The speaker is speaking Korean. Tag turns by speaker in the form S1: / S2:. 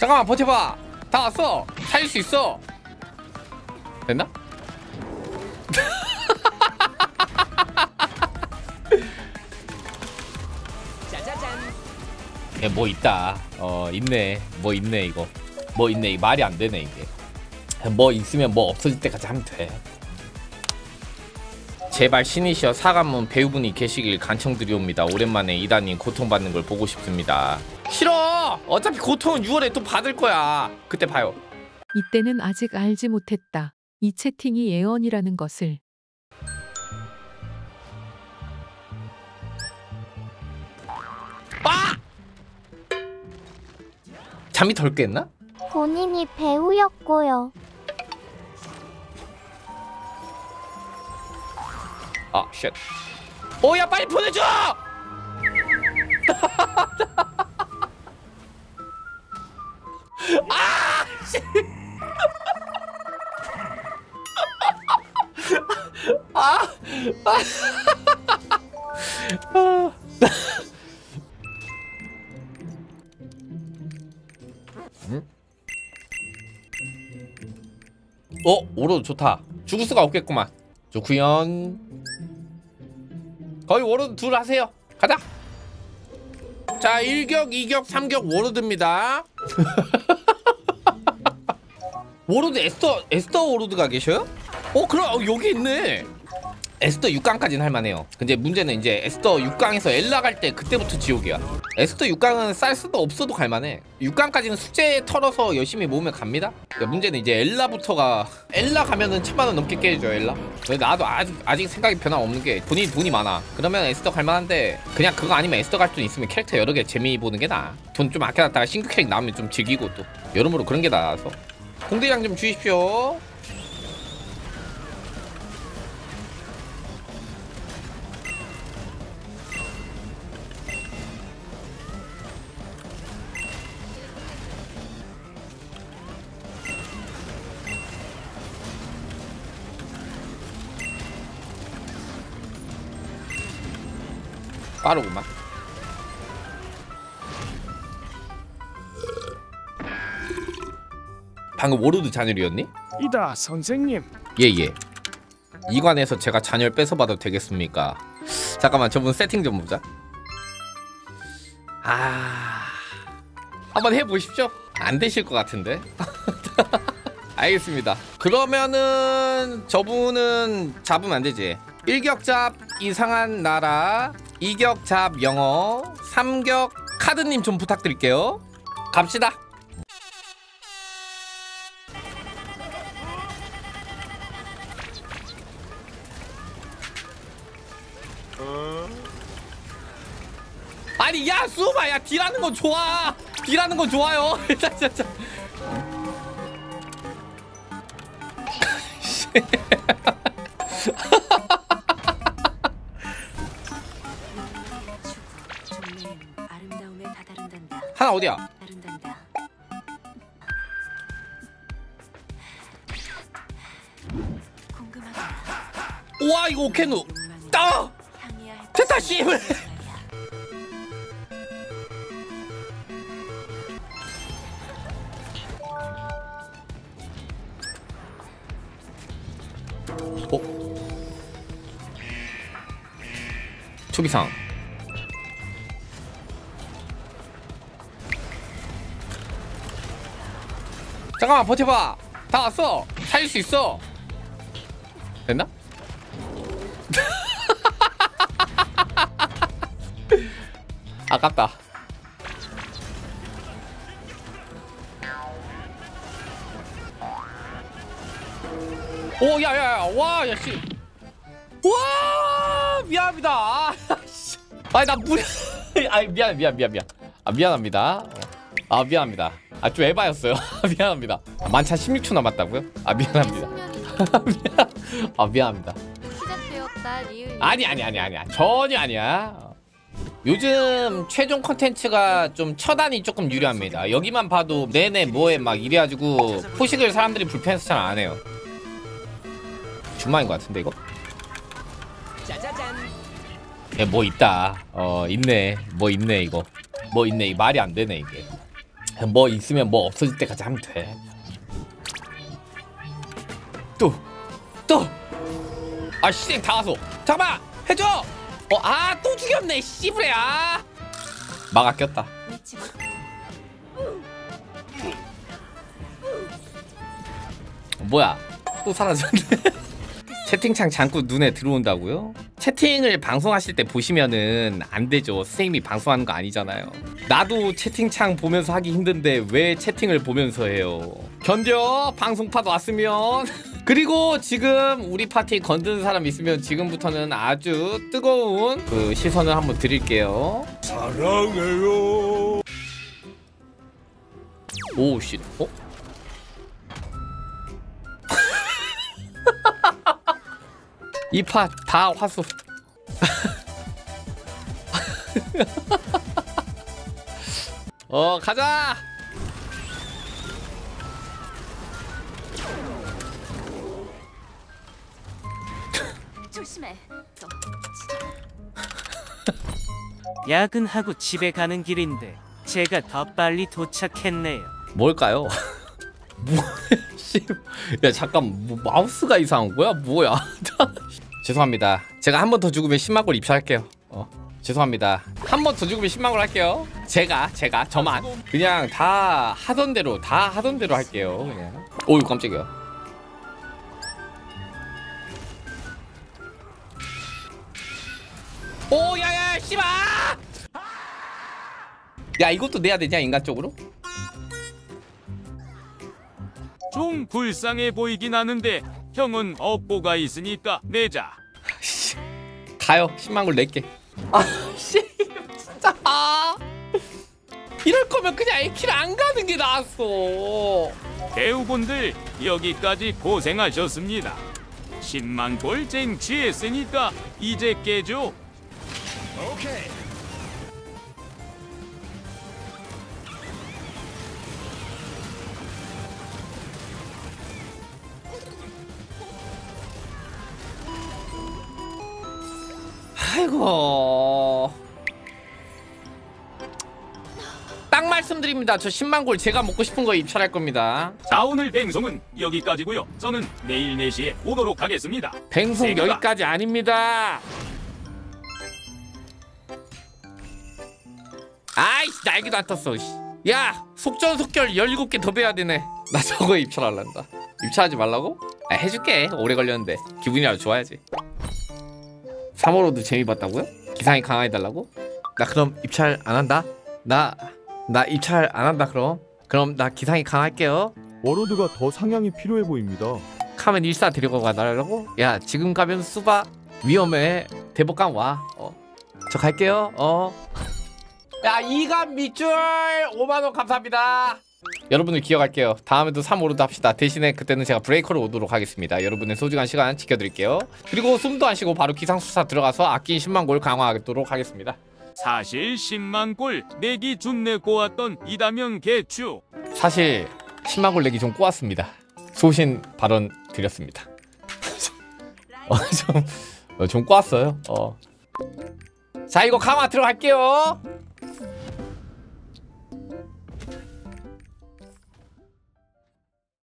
S1: 잠깐만 버텨봐. 다 왔어. 살릴 수 있어. 됐나? 야, 뭐 있다. 있네. 뭐 있네 이거. 뭐 있네. 이 말이 안 되네 이게. 뭐 있으면 뭐 없어질 때까지 하면 돼. 제발 신이시여 사관문 배우분이 계시길 간청드리옵니다. 오랜만에 이다님 고통받는 걸 보고 싶습니다. 싫어! 어차피 고통은 6월에 또 받을 거야. 그때 봐요.
S2: 이때는 아직 알지 못했다. 이 채팅이 예언이라는 것을.
S1: 아! 잠이 덜 깼나?
S3: 본인이 배우였고요.
S1: 아, 쉣. 야 빨리 보내줘! 아, 씨. 아, 오로드 좋다. 죽을 수가 없겠구만. 좋구연. 거의 워로드 둘 하세요. 가자. 자 1격 2격 3격 워로드입니다. 워로드 에스더 워로드가 계셔요? 그럼 여기 있네. 에스더 6강까지는 할만해요. 근데 문제는 이제 에스더 6강에서 엘라 갈 때 그때부터 지옥이야. 에스더 6강은 쌀 수도 없어도 갈만해. 6강까지는 숙제 털어서 열심히 모으면 갑니다. 그러니까 문제는 이제 엘라부터가 엘라 가면은 1000만원 넘게 깨져 엘라. 나도 아직 생각이 변함없는 게 본인이 돈이 많아. 그러면 에스더 갈만한데 그냥 그거 아니면 에스더 갈 돈 있으면 캐릭터 여러 개 재미 보는 게 나아. 돈 좀 아껴놨다가 신규 캐릭 나오면 좀 즐기고 또 여러모로 그런 게 나아서 공대장 좀 주십시오. 빠르구만. 방금 워로드 잔열이었니?
S4: 이다 선생님.
S1: 예예. 이관에서 제가 잔열 뺏어봐도 되겠습니까? 잠깐만 저분 세팅 좀 보자. 한번 해보십시오. 안 되실 것 같은데. 알겠습니다. 그러면은 저분은 잡으면 안 되지. 1격 잡 이상한 나라, 2격 잡 영어, 3격 카드님 좀 부탁드릴게요. 갑시다. 아니 야 수호봐, 야 딜하는 건 좋아. 딜하는 건 좋아요. 진짜. 하나 어디야? 우와 이거 오케누 됐다 씨발. 초비상 잠깐만 버텨봐. 다 왔어. 살릴 수 있어. 됐나? 아깝다. 오 야야야 와 야씨 와 미안합니다. 아니 나 무리 아니 미안합니다. 미안합니다. 좀 에바였어요. 미안합니다. 만차 16초 남았다고요? 미안합니다. 미안합니다.
S3: 시작되었다 리을.
S1: 아니야 전혀 아니야. 요즘 최종 컨텐츠가 좀 처단이 조금 유리합니다. 여기만 봐도 내내 뭐해 막 이래가지고 포식을 사람들이 불편해서 잘 안 해요. 주마인 것 같은데 이거? 짜자잔. 뭐 있다. 있네. 뭐 있네 이거. 뭐 있네. 이 말이 안 되네 이게. 뭐 있으면 뭐 없어질 때까지 하면 돼. 또 아 시생 다 와서 잠깐만 해줘. 또 죽였네 씨부레야. 막 아꼈다. 뭐야 또 사라졌네. 채팅창 자꾸 눈에 들어온다고요? 채팅을 방송하실 때 보시면은 안 되죠. 선생님이 방송하는 거 아니잖아요. 나도 채팅창 보면서 하기 힘든데 왜 채팅을 보면서 해요? 견뎌 방송파도 왔으면. 그리고 지금 우리 파티 건드는 사람 있으면 지금부터는 아주 뜨거운 그 시선을 한번 드릴게요. 사랑해요. 오 씨. 이 파 다 화수. 가자.
S4: 조심해.
S5: 야근하고 집에 가는 길인데 제가 더 빨리 도착했네요.
S1: 뭘까요? 야 잠깐 마우스가 이상한 거야? 뭐야? 죄송합니다. 제가 한 번 더 죽으면 10만 골 입찰할게요. 죄송합니다. 한 번 더 죽으면 10만 골 할게요. 제가 저만 그냥 다 하던 대로 할게요. 그냥. 오유 깜짝이야. 오 야야 씨발. 야 이것도 내야 되냐 인간적으로?
S6: 좀 불쌍해 보이긴 하는데 형은 업보가 있으니까 내자.
S1: 가요. 10만 골 낼게. 씨 진짜. 이럴 거면 그냥 A킬 안 가는 게 나았어.
S6: 배우분들 여기까지 고생하셨습니다. 10만 골 쟁취했으니까 이제 깨줘. 오케이.
S1: 아이고. 딱 말씀드립니다. 저 10만 골 제가 먹고 싶은 거 입찰할 겁니다.
S6: 자 오늘 방송은 여기까지고요. 저는 내일 4시에 오도록 하겠습니다.
S1: 방송
S6: 제가
S1: 여기까지 아닙니다. 아이씨 날개도 안 떴어. 야 속전속결 17개 더 배야 되네. 나 저거 입찰할란다. 입찰하지 말라고? 해줄게. 오래 걸렸는데 기분이라도 좋아야지. 3월호도 재미 봤다고요? 기상이 강화해달라고? 나 그럼 입찰 안 한다. 나 입찰 안 한다. 그럼 나 기상이 강할게요.
S7: 워로드가 더 상향이 필요해 보입니다.
S1: 카멘 14 데리고 가달라고? 야 지금 가면 수바 위험해. 대법관 와. 저 갈게요. 야 이감 밑줄 5만원 감사합니다. 여러분들 기억할게요. 다음에도 3월호도 합시다. 대신에 그때는 제가 브레이커로 오도록 하겠습니다. 여러분의 소중한 시간 지켜드릴게요. 그리고 숨도 안 쉬고 바로 기상수사 들어가서 아낀 10만 골 강화하도록 하겠습니다.
S6: 사실 10만 골 내기 준내 꼬았던 이다명 개추.
S1: 사실 10만 골 내기 좀 꼬았습니다. 소신 발언 드렸습니다. 좀 꼬았어요. 자 이거 강화 들어갈게요.